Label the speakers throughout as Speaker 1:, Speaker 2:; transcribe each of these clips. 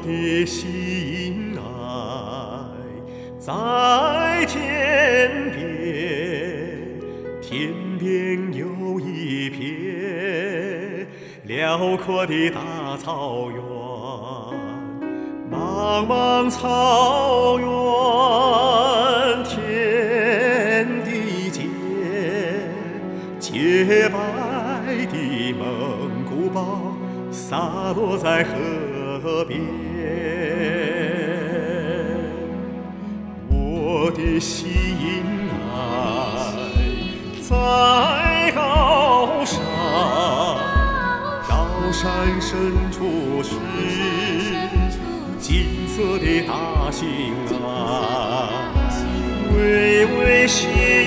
Speaker 1: 的心爱在天边，天边有一片辽阔的大草原，茫茫草原，天地间，洁白的蒙古包洒落在河边。我的心爱在高山，高山深处是金色的大兴安，巍巍西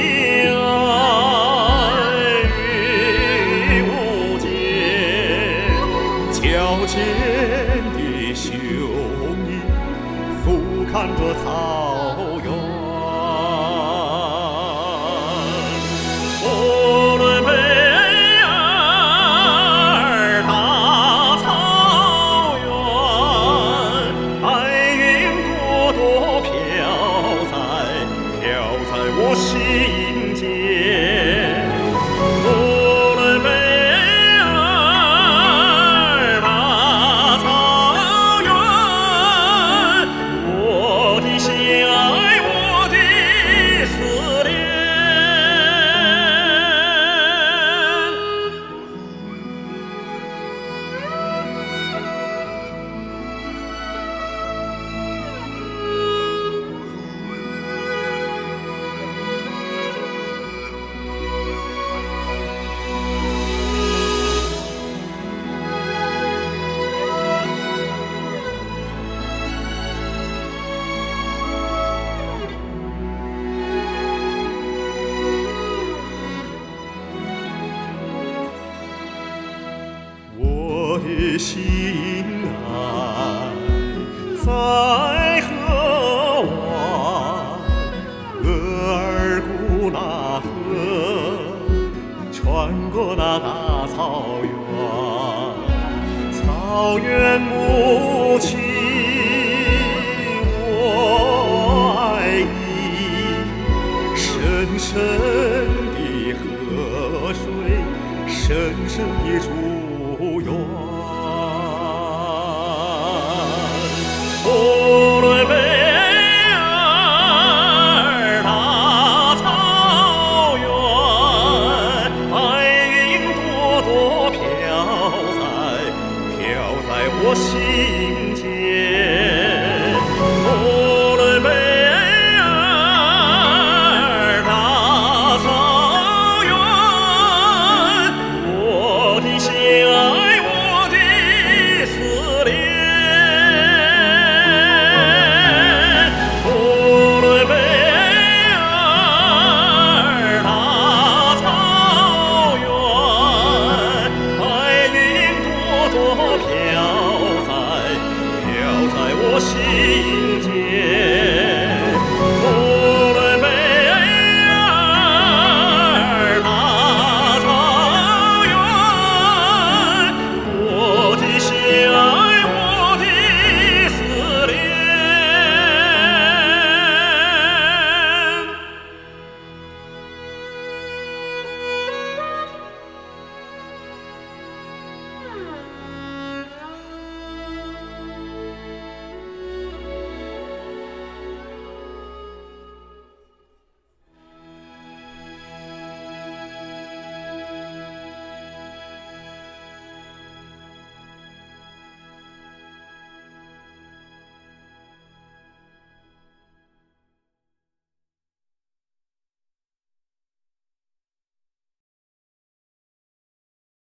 Speaker 1: 岸云无间，矫健的雄鹰俯瞰着草原。呼伦贝尔大草原，白云朵朵飘在我心间。呼伦贝尔大草原，我的心爱，我的思念。我的心爱在河湾，额尔古纳河穿过那大草原，草原母亲，我爱你，深深的河水，深深的祝愿。呼伦贝尔大草原，白云朵朵飘在我心